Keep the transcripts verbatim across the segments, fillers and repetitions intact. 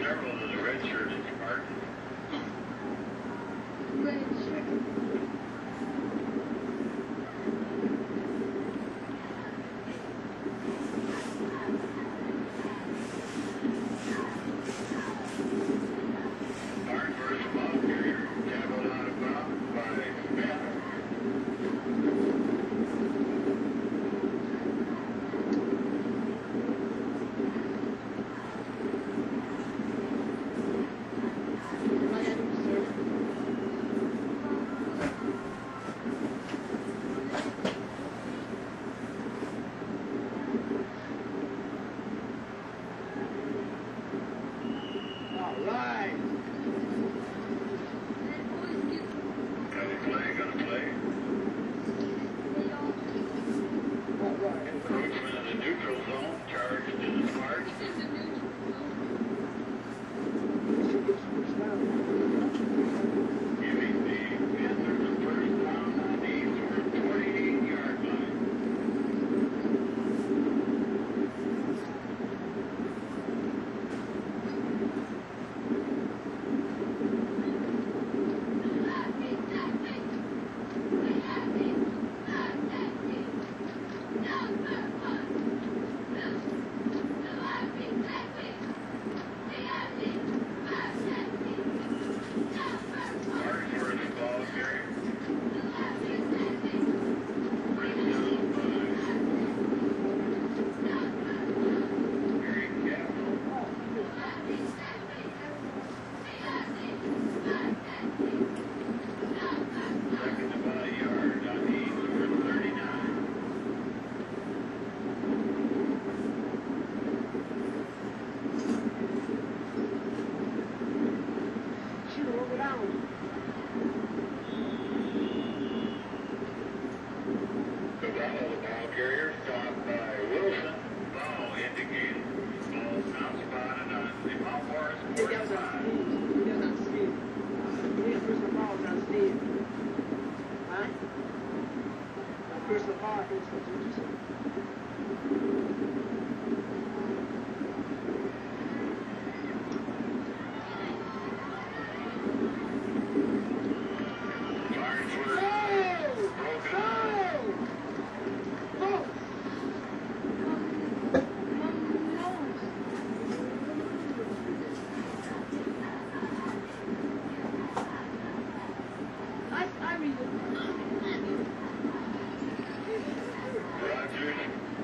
several of the red shirts apart. Red shirt. Ainsworth ball carrier tackled out of bounds by Smith. Encroachment of the neutral zone, charged to the smart. Giving the Panthers the first down on the Ainsworth twenty-eight yard line. The ball carrier stopped by Wilson. Ball indicated. Ball now spotted on the Mount Morris forty-five. He does not see it. His personal ball is on Steve. Huh? Personal ball, I think that's what you said. Rogers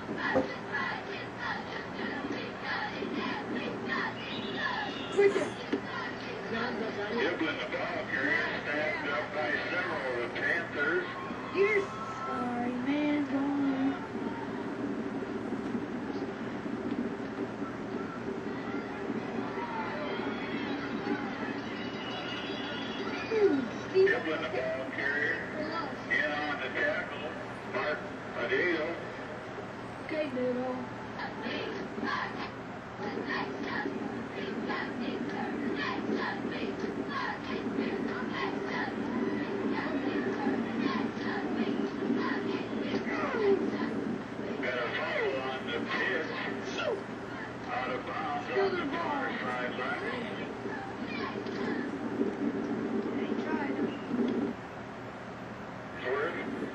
Dribbling the ball carrier, stabbed up by several of the Panthers. You're sorry, man. Going. Dribbling the ball carrier, in on the tackle, Mark Adele. Okay, Doodle. Got a foul on the pitch, out of bounds on the far sideline. They tried. Worth.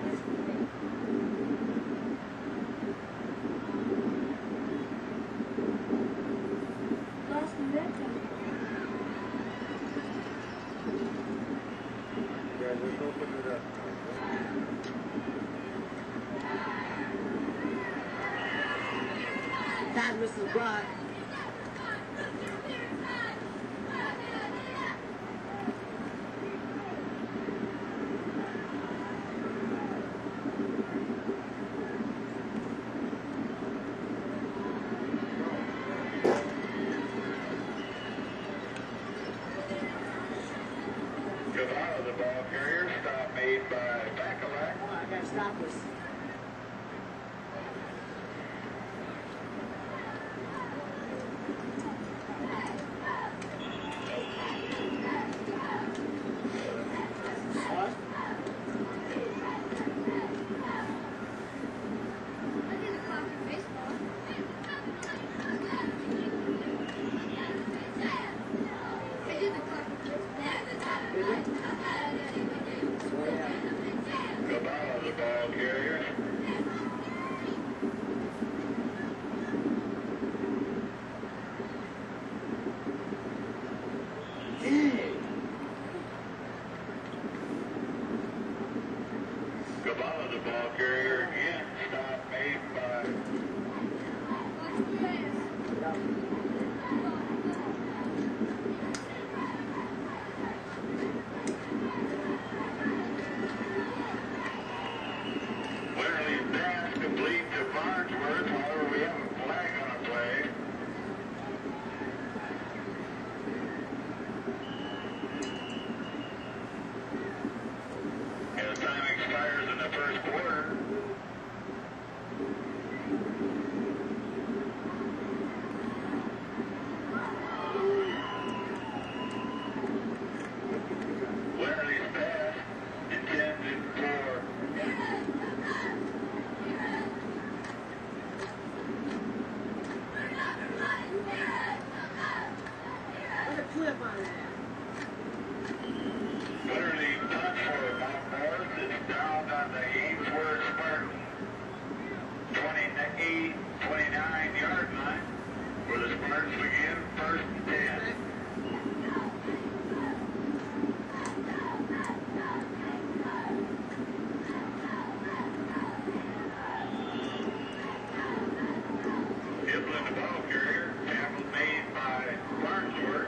Lost in that time. Yeah, just open it up. That Missus Brock. Come out of the ball carrier, stop made by Bacalac. Oh, I gotta stop this. What? Come out of the ball carrier. Come out of the ball carrier again, stop made by Winterly pass complete to Farnsworth. However, we have a flag on a play. And time expires in the first quarter. Winterly's pass intended for Put a clip on that. Winterly punt for Mount North is down on the Ainsworth Spartan twenty-eight, twenty-nine yard line, where the Spartans begin first and ten. Dribbling the ball carrier, tackle made by Farnsworth.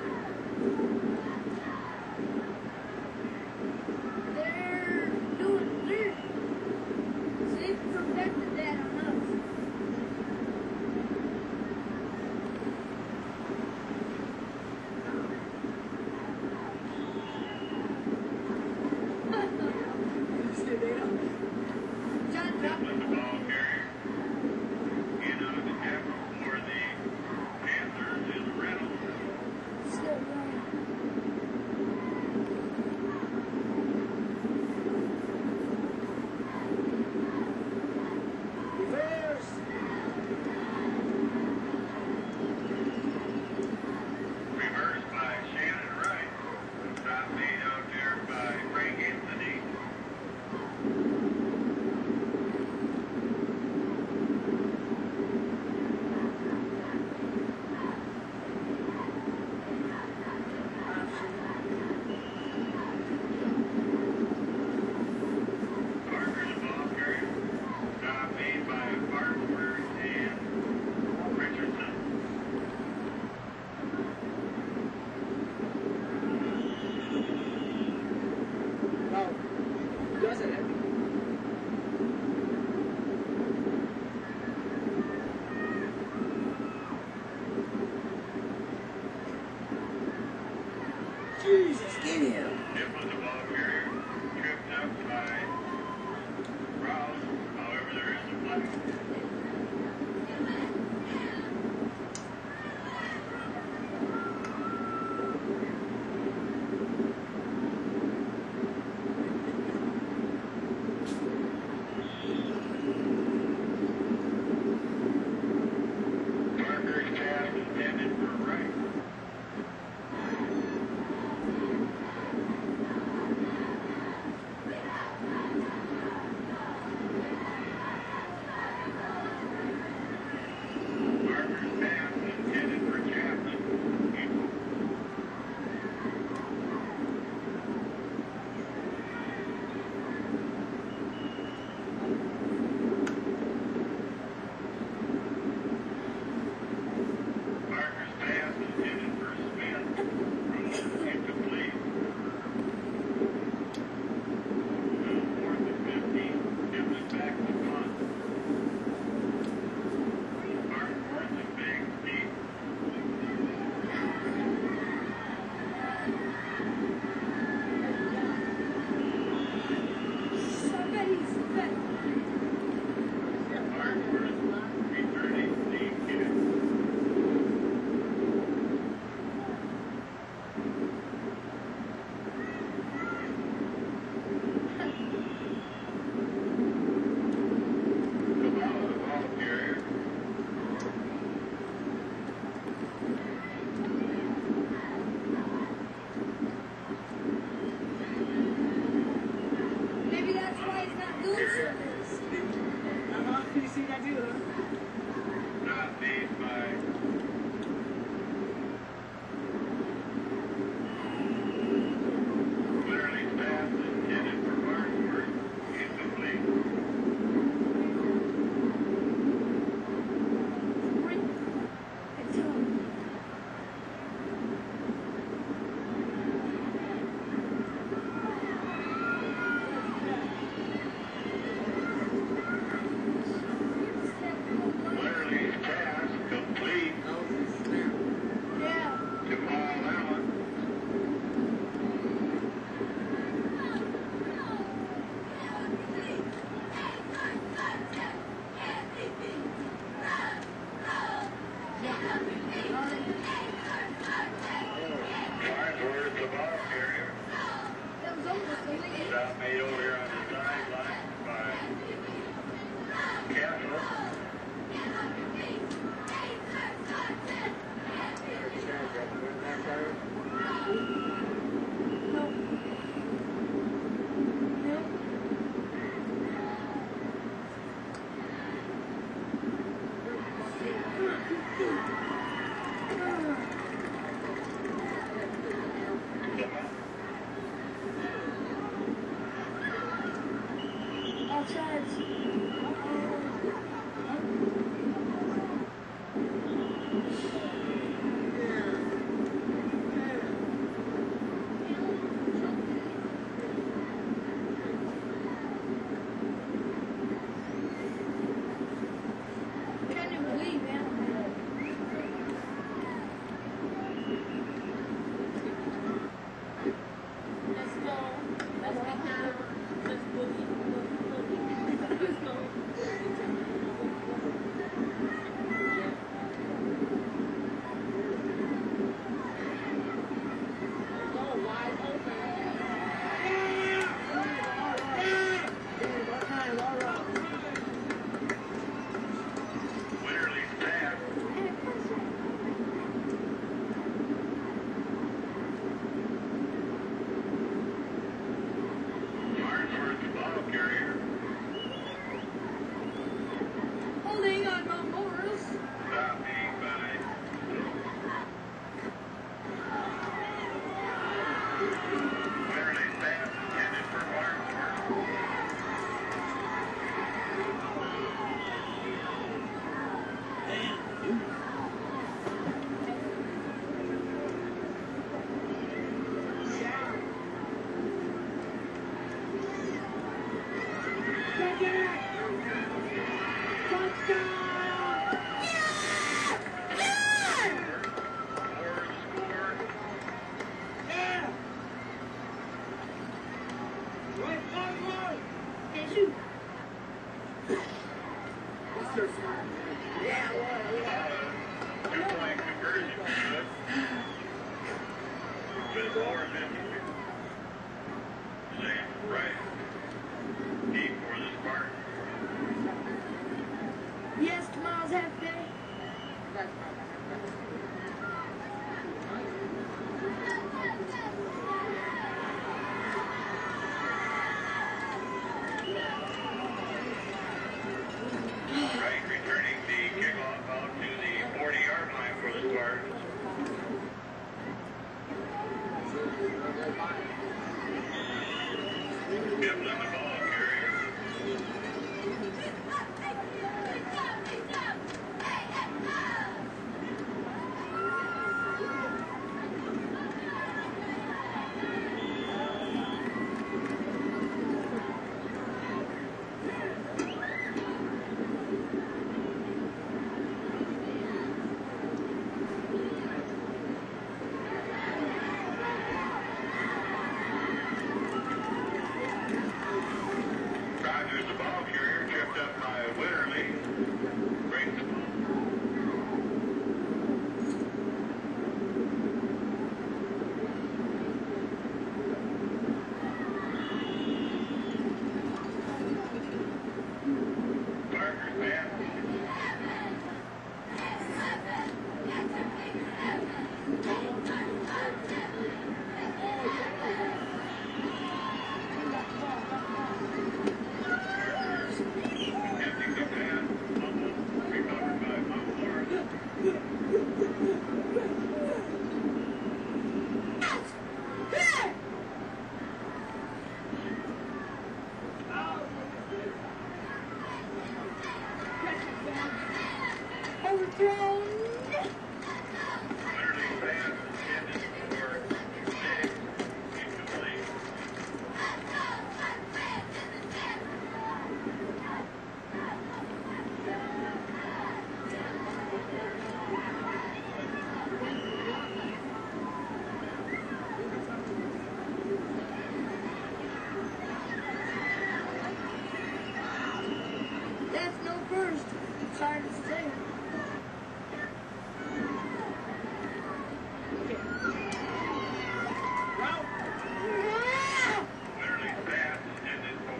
They're doing, they're, they perfected that on us. see that too, huh? Not made by clearly passed intended for Ainsworth. Incomplete. Clearly passed complete Yeah. to Paul Allen. Ainsworth, the ball carrier. That was almost a lead. Stop made over here on the sideline by Castle. No. No. Offsides. Can't even believe it. Let's go. Let's get down. Let's boogie. Let's go. Go wide open. Winterly's pass. Ainsworth, the ball carrier. Holding on my Morris. Stop made by Winterly's pass intended for Ainsworth. Ford scored. And shoot. Two-point conversion. With four fifty. Sam Rice. Deep for the Spartans. Yes, tomorrow's half day. Right returning the kickoff out to the forty-yard line for the Spartans. Gibbs on the ball carrier. thrown. Clearly pass intended for six. Incomplete. That's no first. Sorry to say. Clearly pass intended for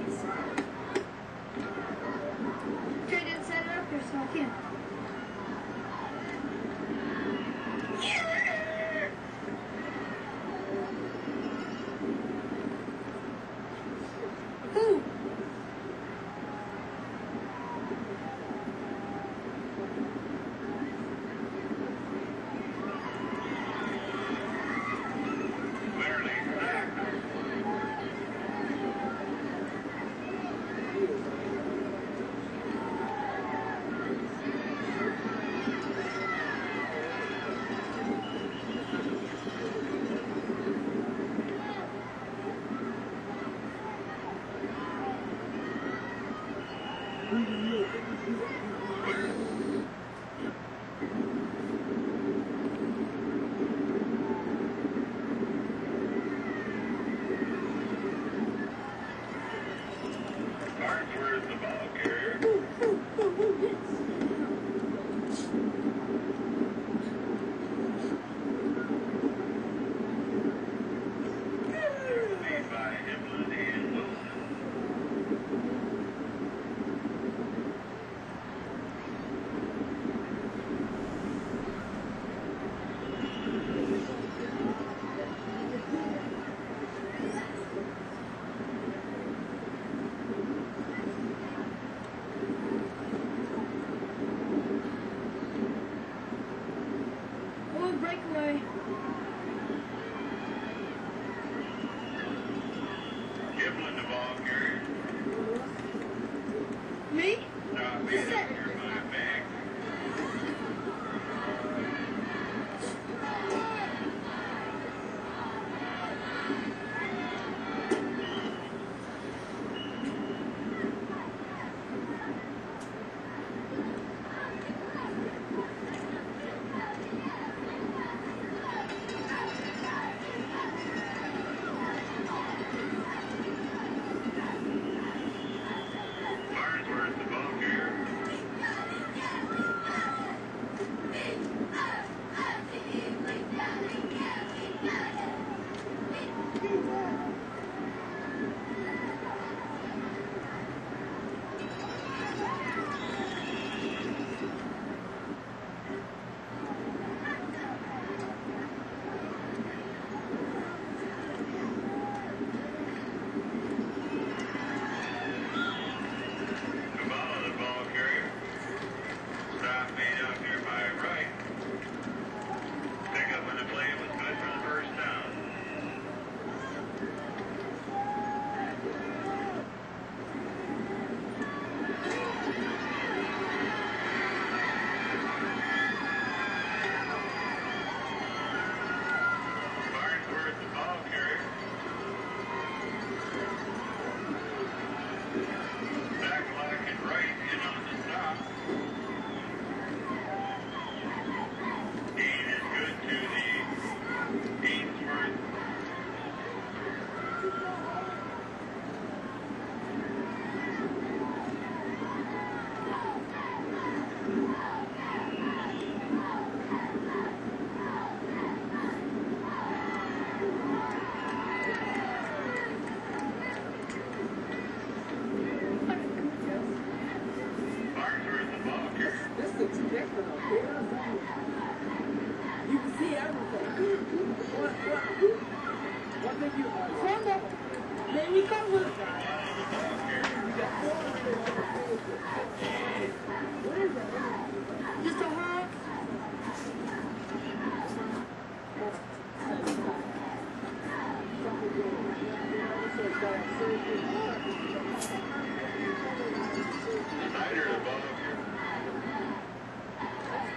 Trey didn't set it up here, so I can't. Who? clearly sacked.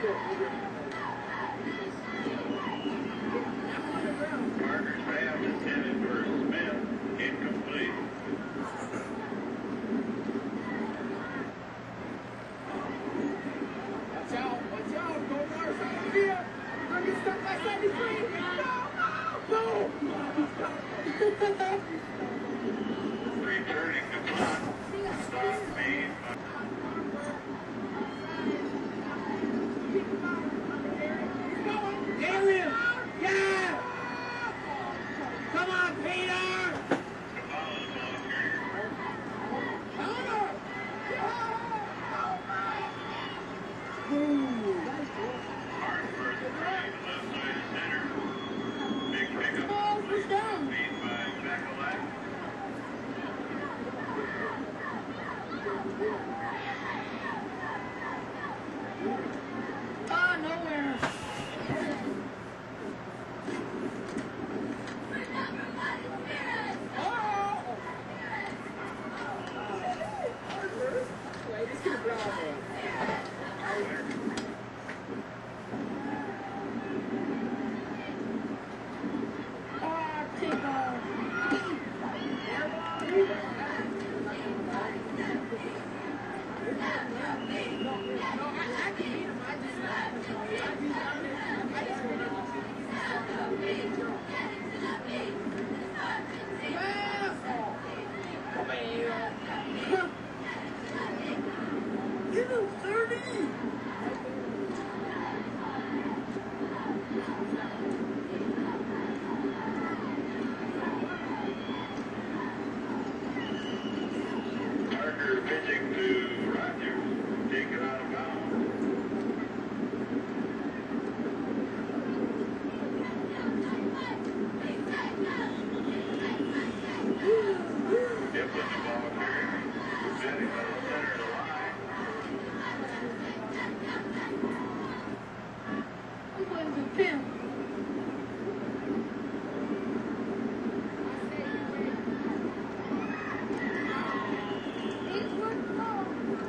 Parker's pass intended for Smith. Incomplete. Watch out, watch out, go north, out here. We're gonna get stuck by seventy-three. No, no, no. Returning to block. Stop made by Darian, yeah. Come on, Peter. Ah, nowhere. Ah, take off. Give him thirty. Parker pitching to Rogers. Taken out of bounds. Dip in the ball carrier. Setting on the center of the line. I'm going to pin. Ainsworth ball.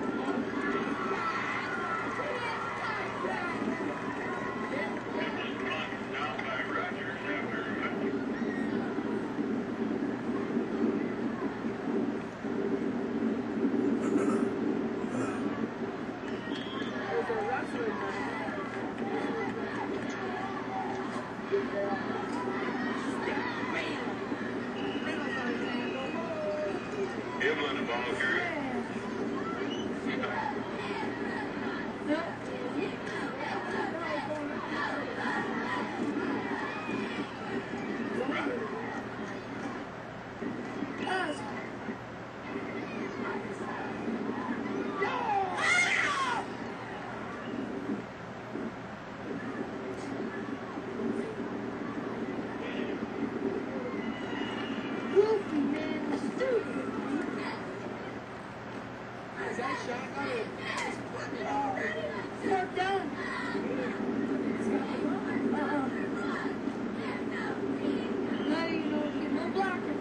It was run down by Rogers after Evelyn the ball carrier. Goofy, man. Stupid. Is that shot? Start down. Uh-uh. Now you know, get no blocker.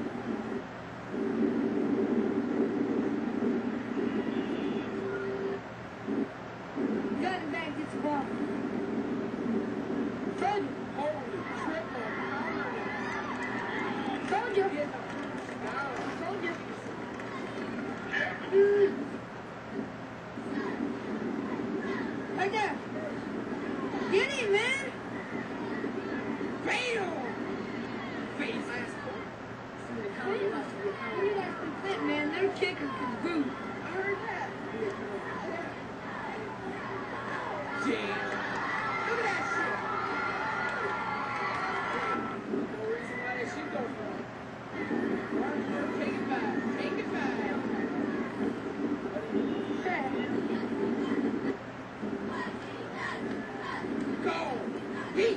Got him back, gets the ball. Told you. Told you. Told you. Dude. Right there. Get him, man. Bam. Face ass. What do you guys think, man? Their kicker can boot. I heard that. Jam. Look at that shit. No reason why that shit go from. Take it back. Take it back. Go. Beat.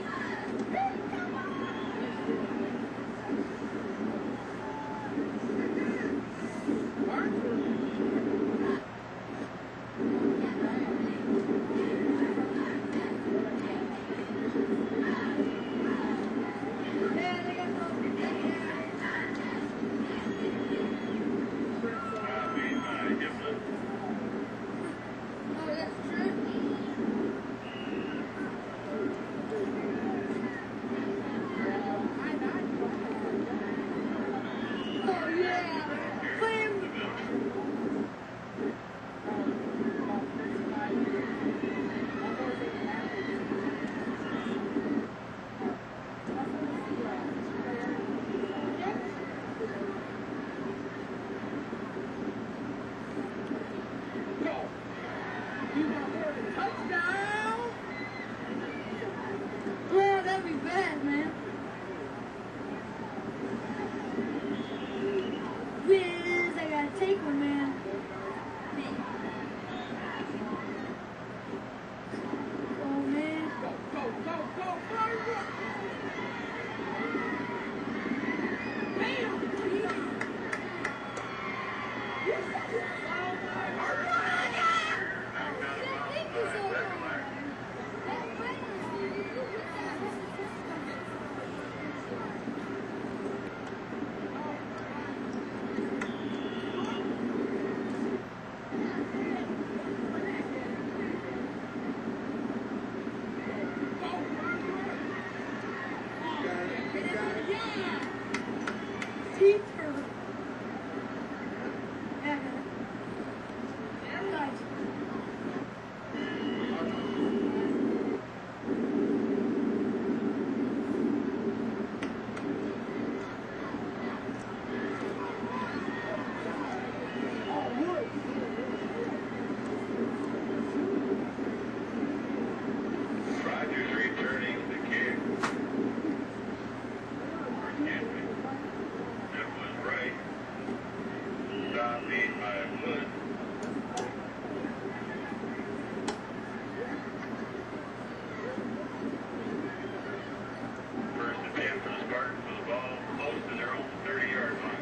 Touchdown! Oh, that'd be bad, man. Whiz, I gotta take one, man. Oh, man. Go, go, go, go, go! Teeth hurt. Yeah, guys. Rogers returning the kick. That was right. Stop being by Wood. First and ten for the Spartans with the ball close to their own thirty-yard line.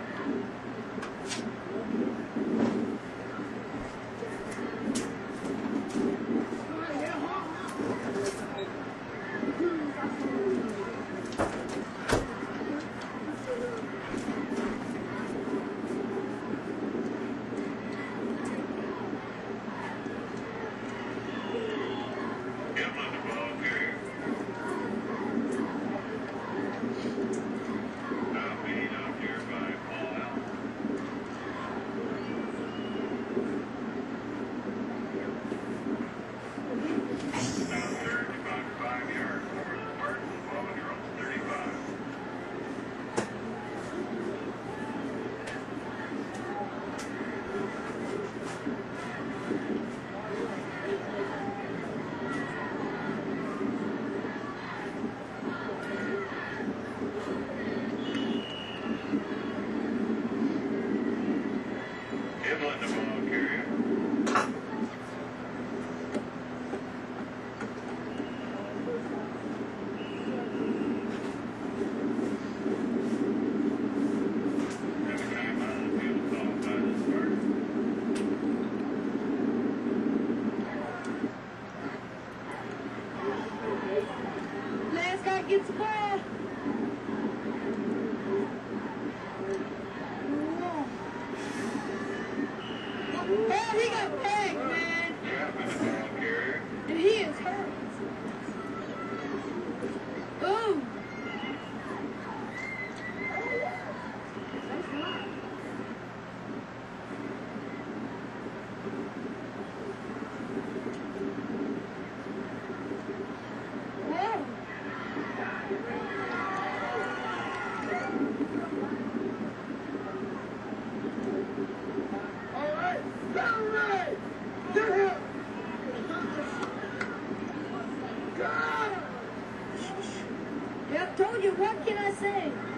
Gimlin, the ball carrier. Now being out here by Paul Allen. Now third, about five yards for the Spartans, ball on your own thirty-five. Gimlin, the ball carrier. And a time out of the field called by the Spartans. Last guy gets the ball. Oh, he got pegged, man. Chapman, the ball carrier. And he is hurt. Boom. Whoa. All right, down right. Get him. God. Yep, told you. What can I say?